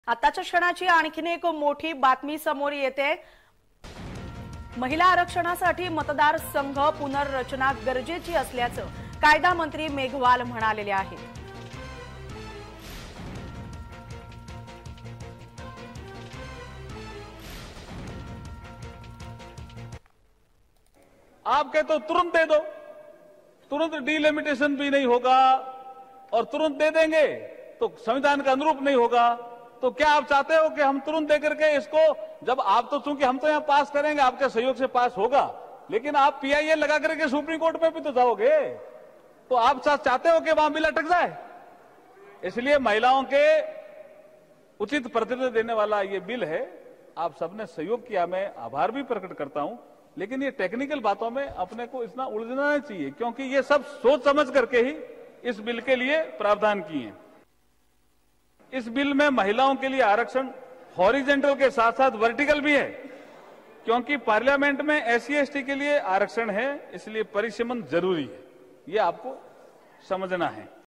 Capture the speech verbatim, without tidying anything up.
आताच्या क्षणाची आणखीन एक मोठी बातमी समोर येते। महिला आरक्षणासाठी मतदार संघ पुनर्रचना गरजेची असल्याचं कायदा मंत्री मेघवाल म्हणालेले आहेत। आप कहते हो तुरंत दे दो, तुरंत डिलिमिटेशन भी नहीं होगा और तुरंत दे देंगे तो संविधान का अनुरूप नहीं होगा। तो क्या आप चाहते हो कि हम तुरंत दे करके इसको, जब आप तो चूंकि हम तो यहां पास करेंगे, आपके सहयोग से पास होगा, लेकिन आप पीआईएल लगा करके सुप्रीम कोर्ट में भी तो जाओगे, तो आप चाहते हो कि वहां बिल अटक जाए। इसलिए महिलाओं के उचित प्रतिनिधित्व देने वाला ये बिल है। आप सबने सहयोग किया, मैं आभार भी प्रकट करता हूं, लेकिन ये टेक्निकल बातों में अपने को इतना उलझना नहीं चाहिए, क्योंकि ये सब सोच समझ करके ही इस बिल के लिए प्रावधान किए हैं। इस बिल में महिलाओं के लिए आरक्षण हॉरिजेंटल के साथ साथ वर्टिकल भी है, क्योंकि पार्लियामेंट में एससी एसटी के लिए आरक्षण है, इसलिए परिसीमन जरूरी है। ये आपको समझना है।